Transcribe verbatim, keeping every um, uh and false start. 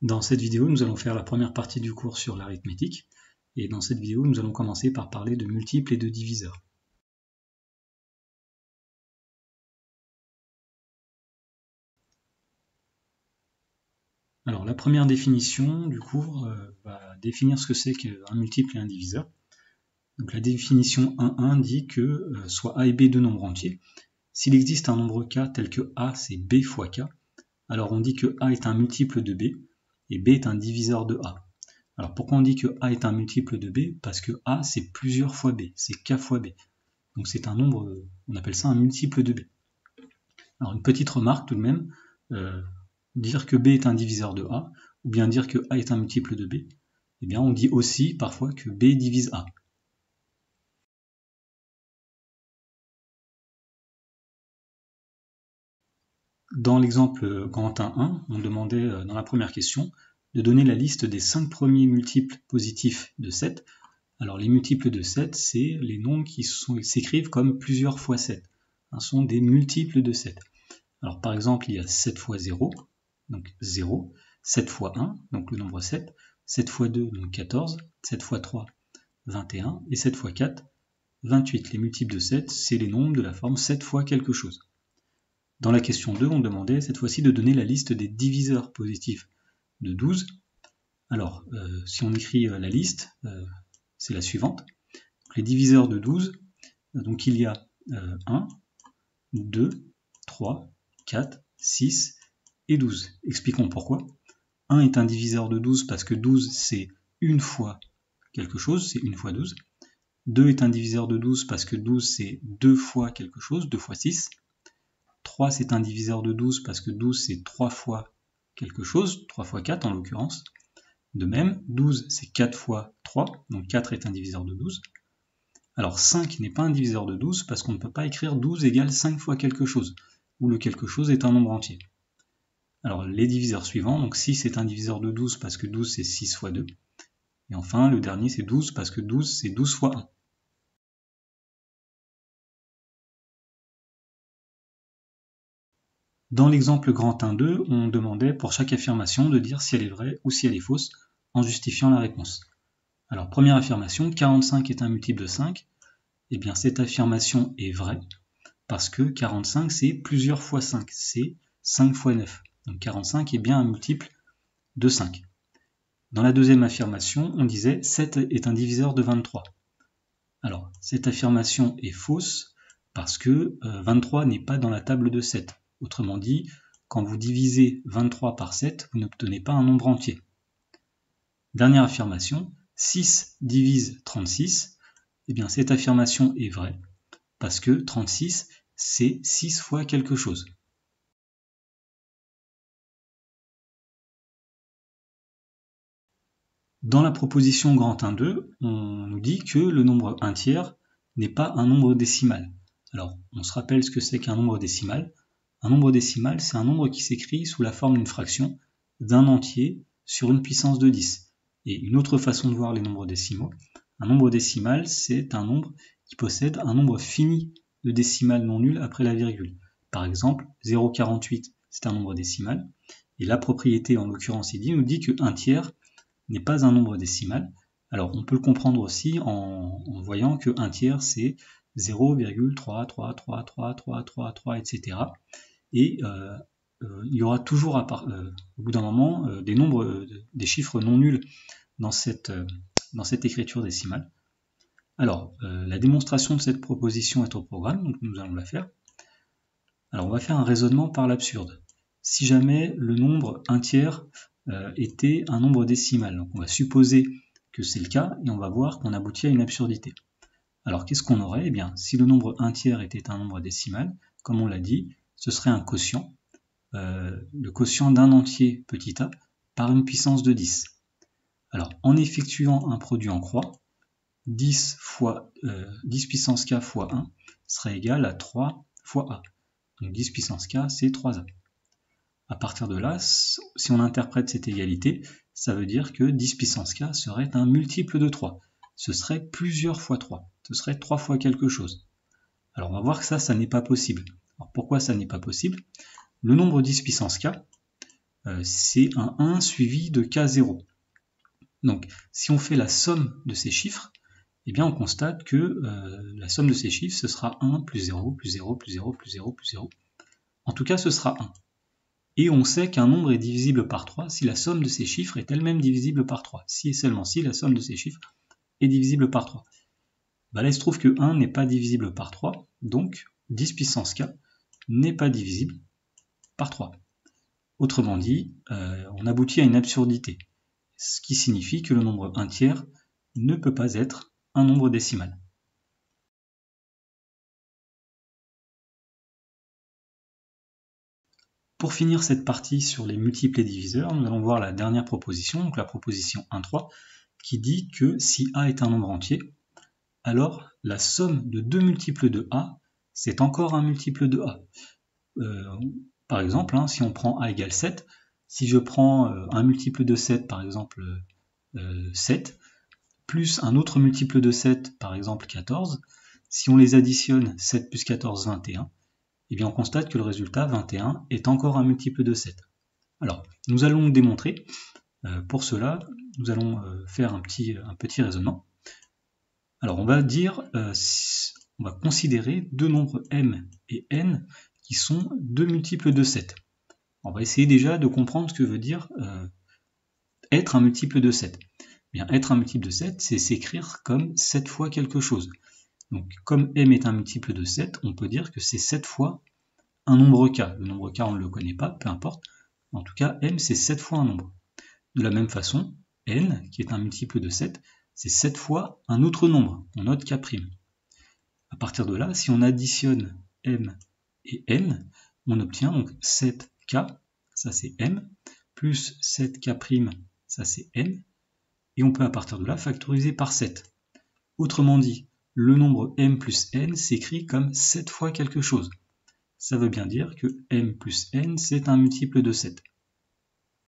Dans cette vidéo, nous allons faire la première partie du cours sur l'arithmétique, et dans cette vidéo, nous allons commencer par parler de multiples et de diviseurs. Alors la première définition du cours euh, va définir ce que c'est qu'un multiple et un diviseur. Donc la définition un point un dit que euh, soit A et B deux nombres entiers. S'il existe un nombre K tel que A c'est B fois K, alors on dit que A est un multiple de B et B est un diviseur de A. Alors pourquoi on dit que A est un multiple de B? Parce que A c'est plusieurs fois B, c'est K fois B. Donc c'est un nombre, on appelle ça un multiple de B. Alors une petite remarque tout de même, euh, dire que B est un diviseur de A, ou bien dire que A est un multiple de B, eh bien on dit aussi parfois que B divise A. Dans l'exemple grand un point un, on demandait dans la première question de donner la liste des cinq premiers multiples positifs de sept. Alors les multiples de sept, c'est les nombres qui s'écrivent comme plusieurs fois sept. Ce sont des multiples de sept. Alors par exemple, il y a sept fois zéro, donc zéro, sept fois un, donc le nombre sept, sept fois deux, donc quatorze, sept fois trois, vingt et un, et sept fois quatre, vingt-huit. Les multiples de sept, c'est les nombres de la forme sept fois quelque chose. Dans la question deux, on demandait cette fois-ci de donner la liste des diviseurs positifs de douze. Alors, euh, si on écrit euh, la liste, euh, c'est la suivante. Les diviseurs de douze, euh, donc il y a euh, un, deux, trois, quatre, six et douze. Expliquons pourquoi. un est un diviseur de douze parce que douze c'est une fois quelque chose, c'est une fois douze. deux est un diviseur de douze parce que douze c'est deux fois quelque chose, deux fois six. trois c'est un diviseur de douze parce que douze c'est trois fois quelque chose, trois fois quatre en l'occurrence. De même, douze c'est quatre fois trois, donc quatre est un diviseur de douze. Alors cinq n'est pas un diviseur de douze parce qu'on ne peut pas écrire douze égale cinq fois quelque chose, où le quelque chose est un nombre entier. Alors les diviseurs suivants, donc six est un diviseur de douze parce que douze c'est six fois deux. Et enfin le dernier c'est douze parce que douze c'est douze fois un. Dans l'exemple grand un point deux, on demandait pour chaque affirmation de dire si elle est vraie ou si elle est fausse en justifiant la réponse. Alors première affirmation, quarante-cinq est un multiple de cinq. Eh bien cette affirmation est vraie parce que quarante-cinq c'est plusieurs fois cinq, c'est cinq fois neuf. Donc quarante-cinq est bien un multiple de cinq. Dans la deuxième affirmation, on disait sept est un diviseur de vingt-trois. Alors cette affirmation est fausse parce que euh, vingt-trois n'est pas dans la table de sept. Autrement dit, quand vous divisez vingt-trois par sept, vous n'obtenez pas un nombre entier. Dernière affirmation, six divise trente-six. Eh bien cette affirmation est vraie parce que trente-six c'est six fois quelque chose. Dans la proposition grand un point deux, on nous dit que le nombre un tiers n'est pas un nombre décimal. Alors, on se rappelle ce que c'est qu'un nombre décimal. Un nombre décimal, c'est un nombre qui s'écrit sous la forme d'une fraction d'un entier sur une puissance de dix. Et une autre façon de voir les nombres décimaux, un nombre décimal, c'est un nombre qui possède un nombre fini de décimales non nulles après la virgule. Par exemple, zéro virgule quarante-huit, c'est un nombre décimal. Et la propriété, en l'occurrence ici, nous dit que un tiers n'est pas un nombre décimal. Alors on peut le comprendre aussi en, en voyant que un tiers c'est zéro virgule trois trois trois trois trois trois trois, et cetera. Et euh, euh, il y aura toujours à part, euh, au bout d'un moment euh, des nombres, euh, des chiffres non nuls dans cette, euh, dans cette écriture décimale. Alors euh, la démonstration de cette proposition est au programme, donc nous allons la faire. Alors on va faire un raisonnement par l'absurde. Si jamais le nombre un tiers euh, était un nombre décimal, donc on va supposer que c'est le cas et on va voir qu'on aboutit à une absurdité. Alors qu'est-ce qu'on aurait? Eh bien, si le nombre un tiers était un nombre décimal, comme on l'a dit, ce serait un quotient, euh, le quotient d'un entier petit a par une puissance de dix. Alors en effectuant un produit en croix, dix, fois, euh, dix puissance k fois un serait égal à trois fois a. Donc dix puissance k, c'est trois a. À partir de là, si on interprète cette égalité, ça veut dire que dix puissance k serait un multiple de trois. Ce serait plusieurs fois trois. Ce serait trois fois quelque chose. Alors on va voir que ça, ça n'est pas possible. Alors pourquoi ça n'est pas possible? Le nombre dix puissance k, euh, c'est un un suivi de k zéro. Donc si on fait la somme de ces chiffres, eh bien on constate que euh, la somme de ces chiffres, ce sera un plus zéro, plus zéro, plus zéro, plus zéro, plus zéro. En tout cas, ce sera un. Et on sait qu'un nombre est divisible par trois si la somme de ces chiffres est elle-même divisible par trois. Si et seulement si la somme de ces chiffres est divisible par trois. Bah là, il se trouve que un n'est pas divisible par trois, donc dix puissance k n'est pas divisible par trois. Autrement dit, euh, on aboutit à une absurdité, ce qui signifie que le nombre un tiers ne peut pas être un nombre décimal. Pour finir cette partie sur les multiples et diviseurs, nous allons voir la dernière proposition, donc la proposition un trois, qui dit que si A est un nombre entier, alors la somme de deux multiples de A, c'est encore un multiple de A. Euh, par exemple, hein, si on prend A égale sept, si je prends euh, un multiple de sept, par exemple euh, sept, plus un autre multiple de sept, par exemple quatorze, si on les additionne, sept plus quatorze, vingt et un, eh bien on constate que le résultat, vingt et un, est encore un multiple de sept. Alors, nous allons démontrer. Euh, pour cela, nous allons euh, faire un petit, un petit raisonnement. Alors, on va dire, euh, on va considérer deux nombres m et n qui sont deux multiples de sept. On va essayer déjà de comprendre ce que veut dire euh, être un multiple de sept. Bien, être un multiple de sept, c'est s'écrire comme sept fois quelque chose. Donc, comme m est un multiple de sept, on peut dire que c'est sept fois un nombre k. Le nombre k, on ne le connaît pas, peu importe. En tout cas, m, c'est sept fois un nombre. De la même façon, n, qui est un multiple de sept, c'est sept fois un autre nombre, on note k'. À partir de là, si on additionne m et n, on obtient donc sept k, ça c'est m, plus sept k', ça c'est n, et on peut à partir de là factoriser par sept. Autrement dit, le nombre m plus n s'écrit comme sept fois quelque chose. Ça veut bien dire que m plus n, c'est un multiple de sept.